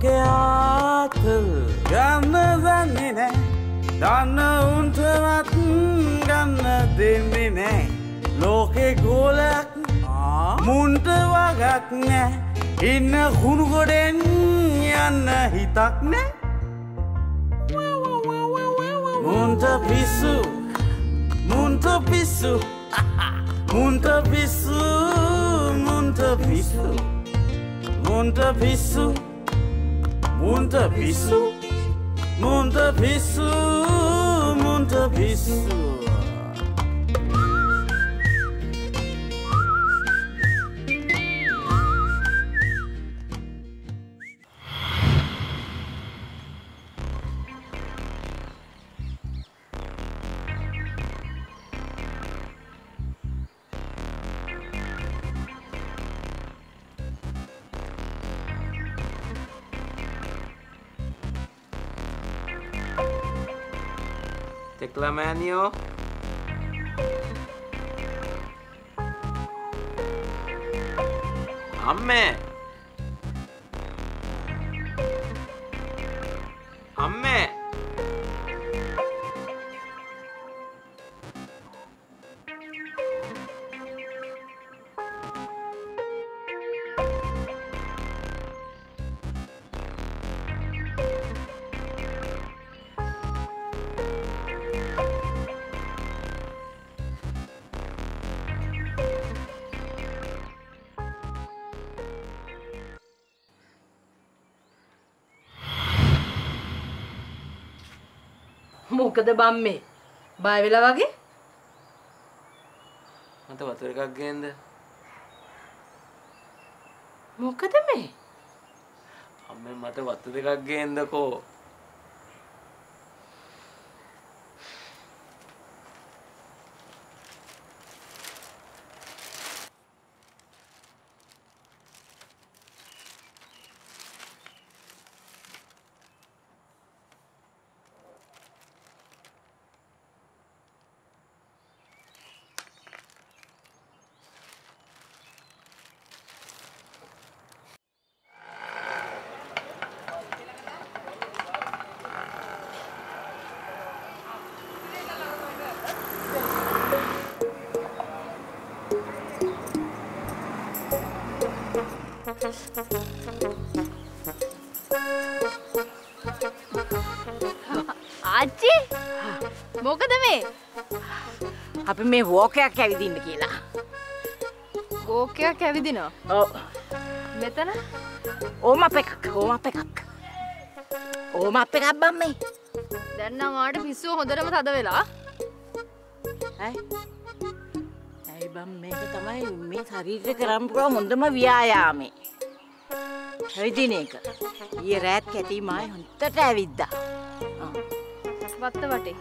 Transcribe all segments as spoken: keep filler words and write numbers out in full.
ලෝකේ ආතල් ගන්න දන්නේ නෑ දන්න උන්ටවත් ගන්න දෙන්නේ නෑ ලෝකේ ගෝලයක් මුන්ට වගක් නෑ ඉන්න කුණු ගොඩෙන් යන්න හිතක් නෑ මුන්ට පිස්සු මුන්ට පිස්සු මුන්ට පිස්සු මුන්ට පිස්සු මුන්ට පිස්සු මුන්ට පිස්සු මුන්ට පිස්සු මුන්ට පිස්සු Teclamanio. Amme. Amme. මොකද බම්මේ බය වෙලා වගේ මට වතුර එකක් ගේන්න මොකද මේ අම්මේ මට වතුර එකක් ගේන්නකෝ ආච්චි මොකද මේ අපි මේ වෝක් එකක් ඇවිදින්න කියලා වෝක් එකක් ඇවිදිනවා ඔව් මෙතන ඕම අප එකක් ඕම අප එකක් ඕම අප එකක් බම්මේ දැන් නම් ආට පිස්සුව හොඳටම තද වෙලා ඇයි ඇයි බම් මේක තමයි මේ ශරීරය කරන්න පුළුවන් හොඳම ව්‍යායාමේ ඇවිදින එක ඊයේ රාත් කැටි මායි හොන්දට ඇවිද්දා වත්ත වටේ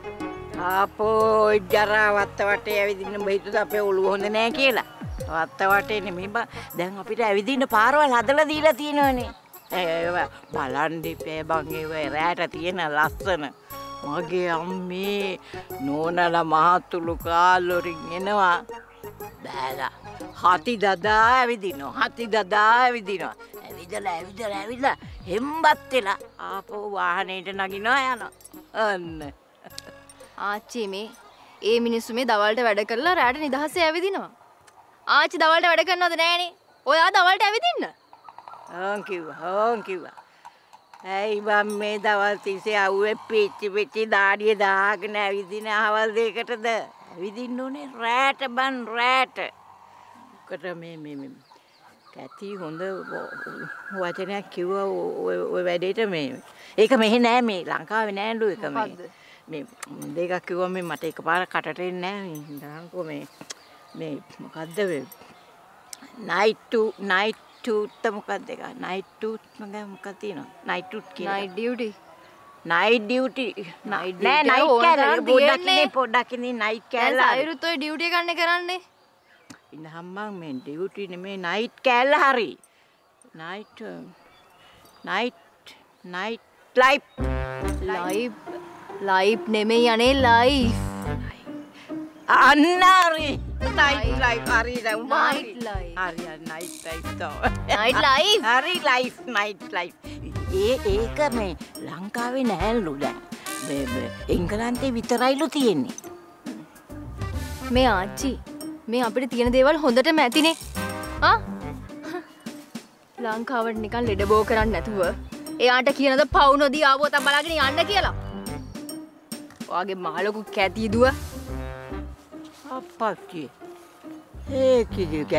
ආපෝ ජරා වත්ත වටේ ඇවිදින්න බහිතුද අපේ ඔළුව හොඳ නෑ කියලා වත්ත වටේ නෙමෙයි බං දැන් අපිට ඇවිදින්න පාරවල් හදලා දීලා තියෙනවනේ ඒ බලන් දෙපේ බං ඒ රාට තියෙන ලස්සන මගේ අම්මේ නෝනලා මහතුළු කාලොරින් එනවා බෑලා හති දදා ඇවිදිනවා හති දදා ඇවිදිනවා ඇවිදලා ඇවිදලා ඇවිදලා හෙම්බත් වෙලා ආපෝ වාහනේට නගිනවා යනවා අන්න ආච්චි මේ ඒ මිනිස්සු මේ දවල්ට වැඩ කරලා රාට නිදහසේ ඇවිදිනවා ආච්චි දවල්ට වැඩ කරනවද නෑනේ ඔයා දවල්ට ඇවිදින්න ඕන් කිව්වා ඕන් කිව්වා ඇයි බම් මේ දවල් තිස්සේ අවුවේ පිච්චි පිච්චි දාඩිය දාගෙන ඇවිදින අවල් දෙකටද ඇවිදින්න ඕනේ රැට බන් රැට කොට මේ මේ මේ කැටි හොඳ වචනයක් කිව්වා ඔය වැඩේට මේ ඒක මෙහෙ නෑ මේ ලංකාවේ නෑලු එක මේ මේ දෙකක් කිව්වා මේ මට එකපාර කටට එන්නේ නෑ මේ දාන්කෝ මේ මේ මොකද්ද මේ night to night to මොකක්ද එක night to මොකක්ද තියෙනවා night to කියලා night duty night duty night නෑ night කෑල්ල පොඩ්ඩක් ඉන්නේ පොඩ්ඩක් ඉන්නේ night කෑල්ල දැන් සයිරුත් ඔය duty එක ගන්න කරන්නේ ඉන්න හම්බන් මේ duty නෙමේ night කෑල්ල හරි night night night life life life නෙමෙයි අනේ life අන්නරි night life හරි දැන් night life හරි night life තෝ night life හරි life night life ඒ ඒක මේ ලංකාවේ නැහැලු දැන්. මේ එංගලන්තේ විතරයිලු තියෙන්නේ. මේ ආච්චි මේ අපිට තියෙන දේවල් හොඳටම ඇතිනේ. ආ ලංකාවට නිකන් ලෙඩ බෝ කරන්නේ නැතුව එයාට කියනද පවු නොදී ආවොත් බලාගෙන යන්න කියලා. ඔයාගේ මහලොකු කැටි දුව අප්පච්චි. ඒ කිදික.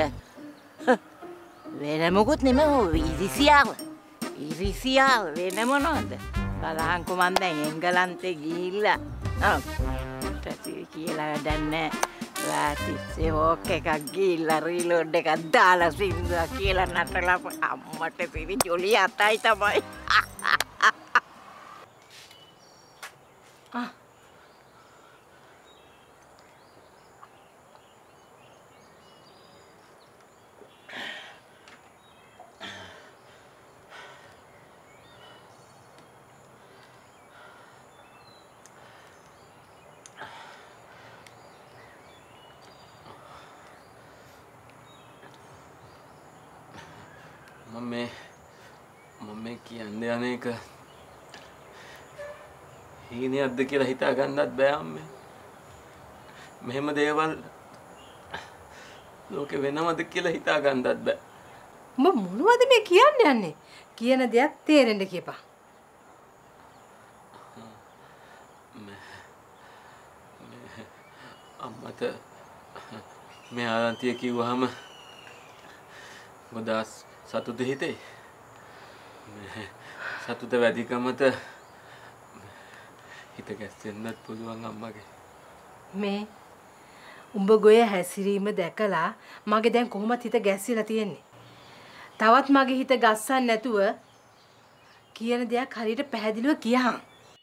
වෙන මොකුත් නෙමෙයි ඉරිසියාව. ඉරිසියාව වෙන මොනවද? බලහන්කො මන් දැන් එංගලන්තේ ගිහිල්ලා. ආ. ටැසි කියලා වැඩක් නැහැ. රාතිස්සේ ඕක එකක් ගිහිල්ලා රීලෝඩ් එකක් දාලා සින්දුවක් කියලා නටලා අම්මට පිරි ජොලි අතයි තමයි. ආ මම මම කියන්නේ අනේක හීනයක්ද කියලා හිතා ගන්නත් බෑ අම්මේ. මෙහෙම දේවල් ලෝකෙ වෙනවද කියලා හිතා ගන්නත් බෑ. උඹ මොනවද මේ කියන්න යන්නේ? කියන දෙයක් තේරෙන්න කියපන්. අම්මට මේ ආරන්තිය කිව්වහම ගොඩාක් සතුට හිතේ. සතුට වැඩිකමට හිත ගැස්සෙන්නත් පුළුවන් අම්මගේ. මේ උඹ ගොය හැසිරීම දැකලා මගේ දැන් කොහොමද හිත ගැස්සිලා තියෙන්නේ. තවත් මගේ හිත ගස්සන්න නැතුව කියන දෙයක් හරියට පැහැදිලිව කියහන්.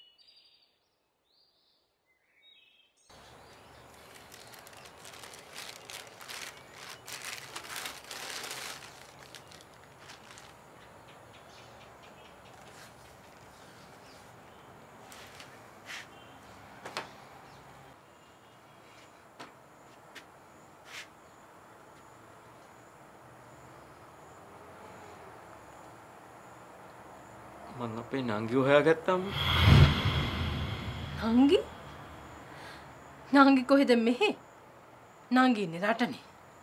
මං අපේ නංගි හොයාගත්තාම. නංගි? නංගි කොහෙද මෙහෙ? නංගි ඉන්නේ රටනේ.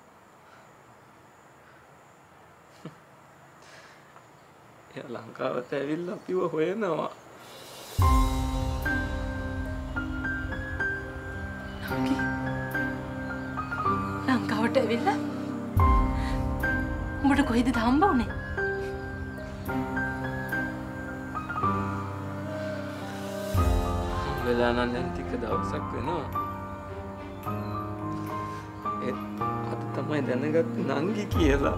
එයා ලංකාවට ඇවිල්ලා අපිව හොයනවා. නංගි ලංකාවට ඇවිල්ලා? උඹට කොහෙද හම්බ වුනේ? වෙලා නම් දැන් ටික දවසක් වෙනවා. ඒත් අද තමයි දැනගත්තේ නංගි කියලා.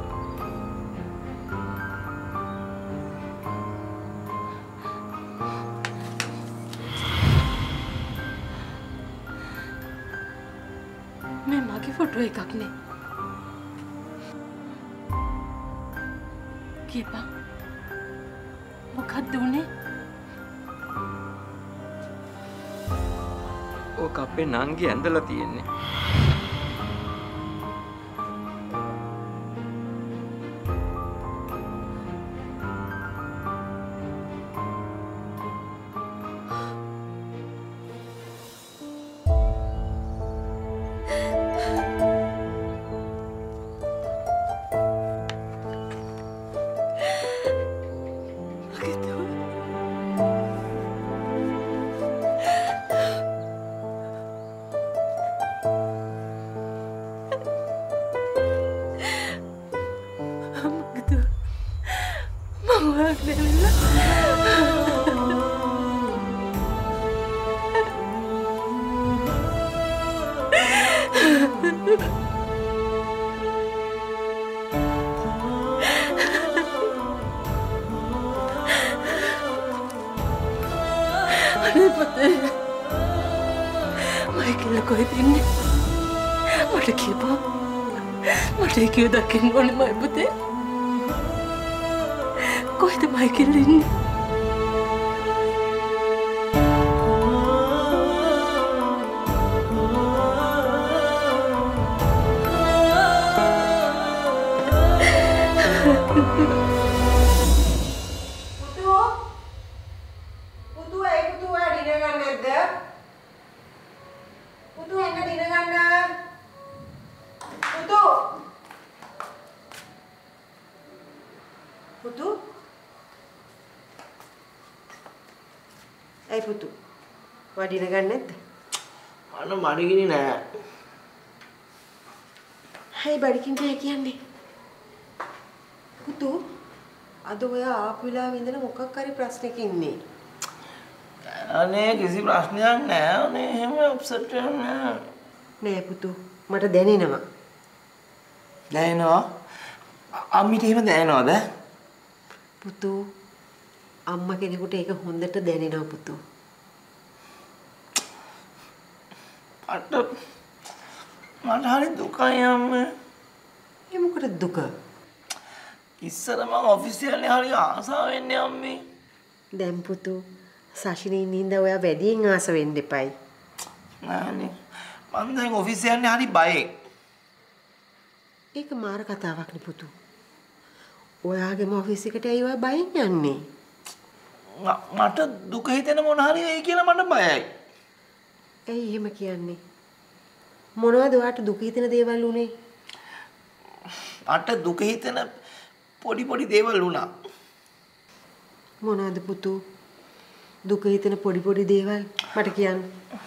මේ මගේ ෆොටෝ එකක් නේ. කියපන් මොකක්ද උනේ? ඕක අපේ නංගි ඇඳලා තියෙන්නේ. මයිකල් කොහෙද ඉන්නේ? මට කියපන්. මට කියව දකින්න ඕනේ මයි පුතේ. කොහෙද මයිකල් ඉන්නේ? පුතෝ අයි පුතු. වඩින ගන්න නැද්ද? අන්න මඩගිනි නෑ. හයි බඩකින් කියන්නේ. පුතු අද ඔයා ආපු වෙලාවෙ ඉඳලා මොකක් හරි ප්‍රශ්නයක ඉන්නේ. අනේ කිසි ප්‍රශ්නයක් නෑ. අනේ එහෙම අප්සෙට් වෙන්නේ නෑ. නෑ පුතු මට දැනෙනවා. දැනෙනවා? අම්මිට එහෙම දැනෙනවද? පුතු අම්මා කෙනෙකුට ඒක හොඳට දැනෙනවා පුතු. මට මට හරි දුකයි අම්මේ. ඒ මොකටද දුක? ඉස්සර මම ඔෆිස් යන්නේ හරි ආසාවෙන් අම්මේ. දැන් පුතු සාෂිනී නින්ද ඔයා වැඩියෙන් ආස වෙන්න එපයි. නෑනේ. මම දැන් ඔෆිස් යන්නේ හරි බයෙන්. ඒක මාර කතාවක් නේ පුතු. ඔයාගේම ඔෆිස් එකට ඇයි ඔයා බයෙන් යන්නේ? මට දුක හිතෙන මොන හරි වෙයි කියලා මට බයයි. ඇයි එහෙම කියන්නේ? මොනවද ඔයාට දුක හිතෙන දේවල් උනේ? මට දුක හිතෙන පොඩි පොඩි දේවල් වුණා. මොනවද පුතු? දුක හිතෙන පොඩි පොඩි දේවල් මට කියන්න.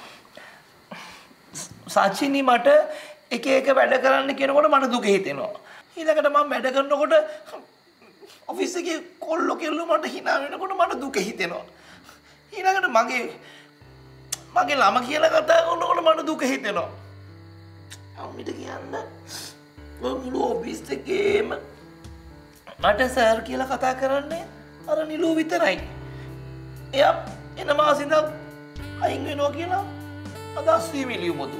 සචිනි මට එක එක වැඩ කරන්න කියනකොට මට දුක හිතෙනවා. ඊළඟට මම වැඩ කරනකොට ඔෆිස් එකේ කොල්ලෝ කෙල්ලෝ මට hina වෙනකොට මට දුක හිතෙනවා. ඊළඟට මගේ මගේ ළම කියලා කතා කරනකොට මට දුක හිතෙනවා. අම්මිට කියන්න ඔය මුළු ඔෆිස් එකේම මට සර් කියලා කතා කරන්නේ අර නිලු විතරයි. එයා එන මාසින්ද අයින් වෙනවා කියලා අදහස් වීමිලියු මොතු.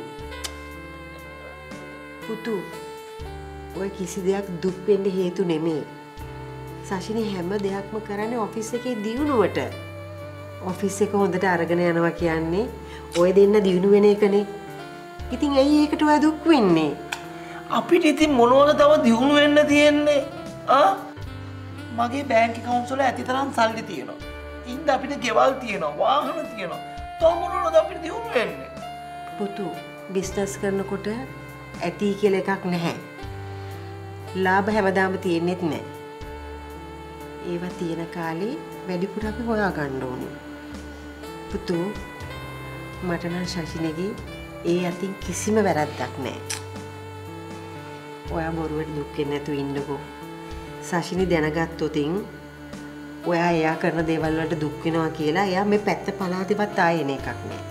පුතු ඔය කිසි දෙයක් දුක් වෙන්න හේතු නෙමෙයි. සාෂිනී හැම දෙයක්ම කරන්නේ ඔෆිස් එකේ දියුණුවට. ඔෆිස් එක හොඳට අරගෙන යනවා කියන්නේ ඔය දෙන්න දියුණු වෙන එකනේ. ඉතින් ඇයි ඒකට ඔය දුක් වෙන්නේ? අපිට ඉතින් මොනවද තව දියුණු වෙන්න තියෙන්නේ? ආ මගේ බැංක් account වල ඇතිතරම් සල්ලි තියෙනවා. ඉන්න අපිට ගෙවල් තියෙනවා, වාහන තියෙනවා. තව මොනවද අපිට දියුණු වෙන්නේ? පුතු බිස්නස් කරනකොට ඇති කියලා එකක් නැහැ. ලාභ හැමදාම තියෙන්නේත් නැහැ. ඒවා තියෙන කාලේ වැඩිපුර අපි හොයා ගන්න ඕනේ. පුතු මට නම් ශෂිනේගේ ඒ අතින් කිසිම වැරද්දක් නැහැ. ඔයා බොරුවට දුක් වෙන්නේ නැතුව ඉන්නකෝ. ශෂිනී දැනගත්තොතින් ඔයා එයා කරන දේවල් වලට දුක් වෙනවා කියලා එයා මේ පැත්ත පලාතේවත් ආයේ එන එකක් නෑ.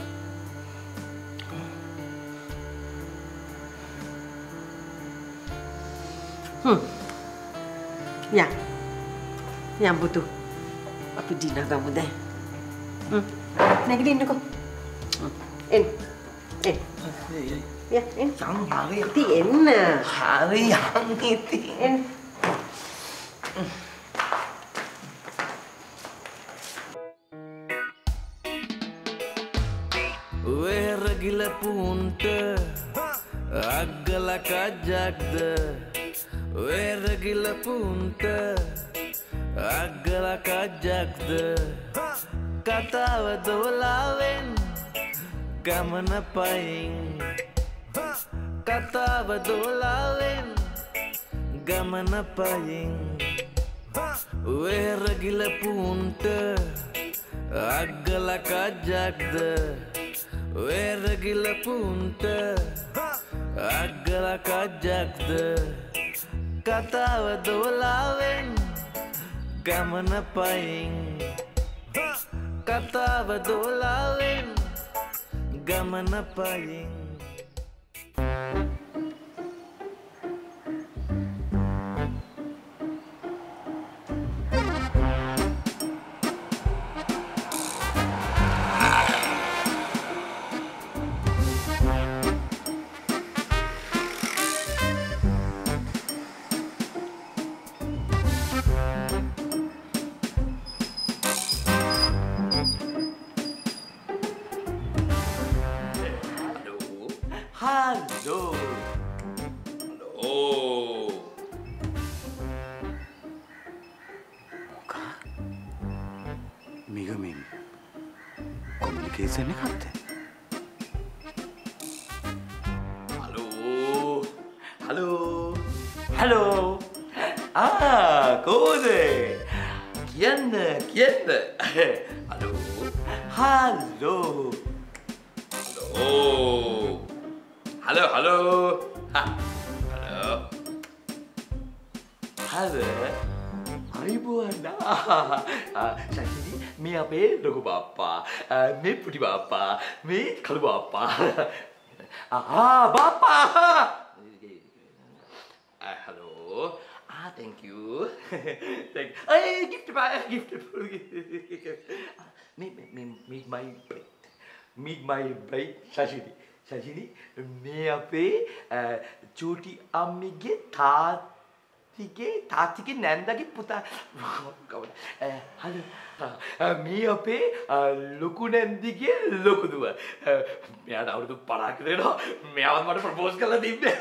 හ්ම්. යා. යා පුතු. අපි දිනා ගමු දැන්. හ්ම්. නැගිටින්නකෝ. එන්න. එන්න. යා එන්න. සම් හරි. ඉතින් එන්න. හරි යන් ඉතින්. එන්න. Gila punta Agala kajakda Wera gila punta Agala kajakda Katawa dolawen Gamana paing Katawa dolawen Gamana paing Wera gila punta Agala kajakda Wera gila punta Agala kajakda Katawa dolawen Gamana paing Katawa dolawen Gamana paing Halo. Halo. Moka? Megamin communication එකක්ද? Halo. Halo. Halo. Ah, කෝද? කියන්න කියන්න. Halo. Hello. Hello. Hello, hello. Ha. Hello. Hello. Ayubuana. Sakini, me ape logo bapa. Me puti bapa. Me kalu bapa. Ah, bapa. Uh, hello. Ah, thank you. Thank. Hey, gift ba? Gift. Meet, meet, meet my bride. Meet my bride, Shashini. Shashini, me ape choti ammi ke thaati ke thaati ke nanda ke puta. Hello. Me ape loku nandi ke loku duwa. Me ada awurudu parak dena. Me awan mata propose kala dibbe.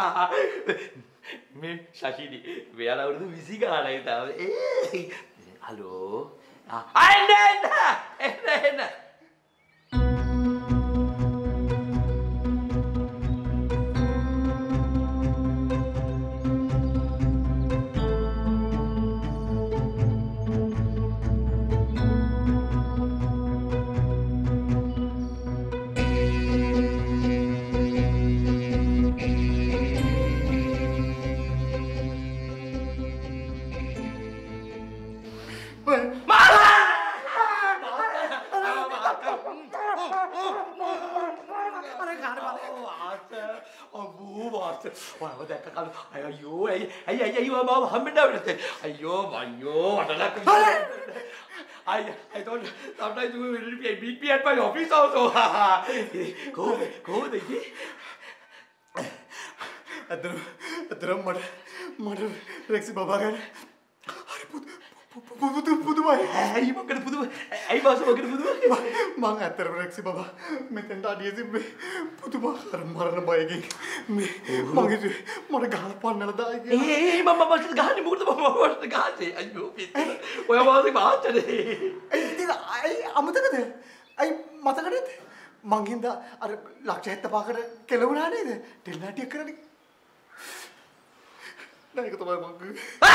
Me Shashini, me ada awurudu visi gana ita. Hello. Ah, Anna! Anna! Ayo, ayo, ayo, ayo, mama, hamil dah berarti. Ayo, ayo, ada nak. I, I don't. Sometimes we will be meet me at my office also. Go, go, देखिए. अदर, अदर मर, मर, रेक्सी बाबा का. अरे पुत, पुत, पुत भाई. Ayo, makan putu. Ayo, masuk makan putu. Mang अदर रेक्सी बाबा. मैं तंटा दिए थे मैं पुत बाहर मरना पाएगी. मैं मांगे थे मर गाल पान नल दाएगी. Eh, mama masuk gahan ni muka mama masuk gahan sih. Ayo, pintar. Wah, masuk baca deh. Eh, tidak. Eh, amat tak ada. Eh, mata kan itu. Mangginda, अरे लाक्ष है तपाकर केलो बना नहीं थे. ढिलना टिक करने. नहीं को तो मैं मांग.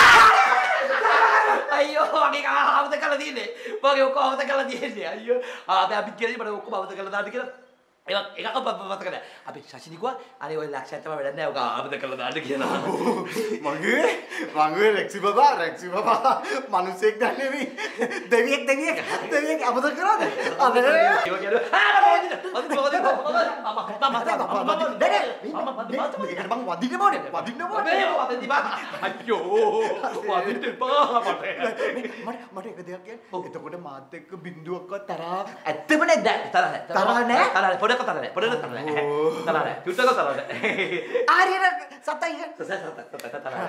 Ayo, bagi kau apa tak kalau dia ni? Bagi kau apa tak kalau dia ni? Ayo, apa abis kira ni pada kau apa tak kalau dah kira. Eka, eka kau apa apa tak kalau? Abis Shashini gua, ada orang laksa tu apa dah kau apa tak kalau dah kira. Manggu, manggu reksi bapa, reksi bapa, manusia एक dah ni. देवी एक देवी एक देवी एक apa tak kalau? Apa dah? Ayo, kira. Ah, mama ni, mama ni, mama ni, mama, mama, mama, mama, deh, mama, mama, mama, Ikan bang wadi ni mana? Wadi ni mana? Ayo, mama ni bang. Ayo, mama ni bang apa deh? Mana mana ikan dia kan? Itu kau dah mati ke bindu aku tara. Itu mana dah? Tarah, Tarah ni? tarah, pada kau tarah, pada kau tarah, tarah, kita kau tarah. Hari ni satu ikan. Satu, satu, satu, tarah.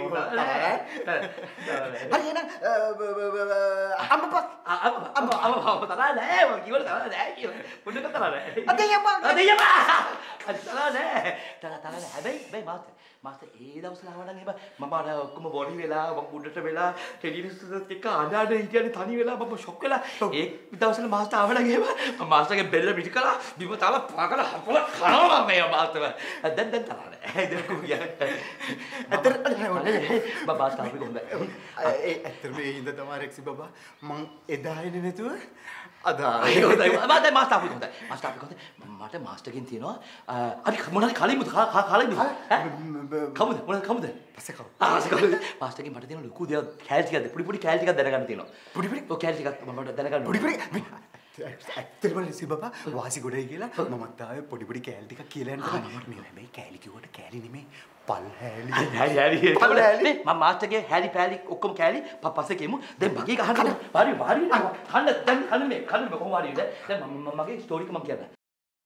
Hari ni apa apa? Apa, apa, apa, apa, tarah dah. Eh, gimana tarah dah? Pada kau tarah. Ada yang apa? Ada yang apa? Tarah dah. Tarah, tarah dah. Baik, baik, master. Master, eh, dah usah lama lagi, mama dah aku mau body vela, bang budak tu vela, jadi ni sudah kita ada ada ini ada thani vela, bang shock vela. Eh, dah usah master apa lagi, master ke bella bici kala, bimu tala pakai lah, pola khana lah मैं master. Dan dan tarah dah. Dan aku ya. Ater, Bang master apa kau dah? eh, ater me ini dah tamar reksi bapa, mang edah ini ni tu, ada. Ayo, dah. Master master apa kau dah? Master apa kau dah? Master master kinti no. Adik, mana kali mu, kali mu. Kamu deh, mana kamu deh? Pasal kau. Ah, pasal kau. Master ki mana dia lucu dia, kaya juga deh, puri puri kaya juga darah kan tino. Puri puri. Oh, kaya juga, mama darah kan. Puri puri. Ater mana reksi bapa, wahasi goda ikela, mama tahu puri puri kaya di kakile ni. Mila me kaya ki goda kaya ni me pal heli. Hari hari. Pal heli. Mama master ke hari pali, okkom kaya ni, papa se kemu, deh bagi kahan kan, bari bari, kan dan kan me, kan me kau bari deh, deh mama ke story kemang kaya dah.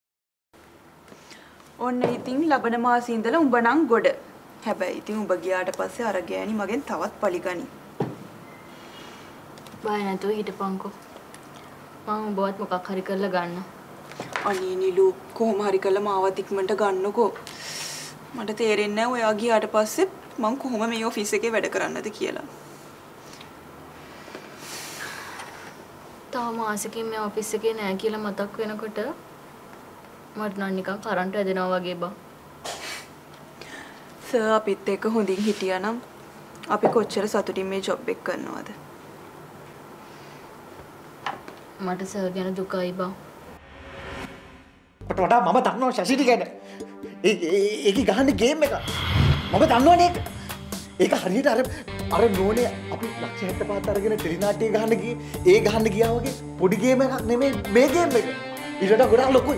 ඔන්න ඉතින් ලබන මාසේ ඉඳලා උඹ නම් ගොඩ. හැබැයි ඉතින් උඹ ගියාට පස්සේ අර ගෑණි මගෙන් තවත් පලිගනි. බය නැතුව හිටපන්කෝ. මම උඹවත් මොකක් හරි කරලා ගන්න. අනේ නිලු කොහොම හරි කරලා මාවත් ඉක්මනට ගන්නකෝ. මට තේරෙන්නේ නැහැ ඔයා ගියාට පස්සේ මම කොහොම මේ ඔෆිස් එකේ වැඩ කරන්නද කියලා. තව මාසෙකින් මේ ඔෆිස් එකේ නෑ කියලා මතක් වෙනකොට මට නම් නිකන් කරන්ට් වැදෙනවා වගේ බා. සර් අපිත් එක්ක හොඳින් හිටියා නම් අපි කොච්චර සතුටින් මේ ජොබ් එක කරනවද? මට සර් ගැන දුකයි බං. මට වඩා මම දන්නවා ශෂිට ගැන. ඒ ඒකේ ගහන්නේ ගේම් එක. මම දන්නවනේ ඒක. ඒක හරියට අර අර නෝනේ අපි ලක්ෂ හැත්තපහක් අරගෙන ටෙලිනාට්‍ය ගහන්න ගියේ. ඒ ගහන්න ගියා වගේ පොඩි ගේම් එකක් නෙමෙයි මේ ගේම් එක. ඊට ගොඩාක් ලොකුයි.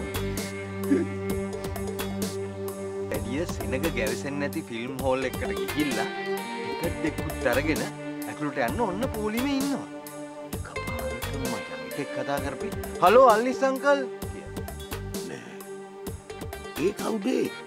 එළිය සෙනග ගැවසෙන්නේ නැති ෆිල්ම් හෝල් එකකට ගිහිල්ලා ටිකට් දෙකකුත් අරගෙන ඇතුළට යන්න ඔන්න පොලිමේ ඉන්නවා. එකපාරටම මචං එකෙක් කතා කරපි. Hello අල්ලිස් uncle. ඒ කවුද?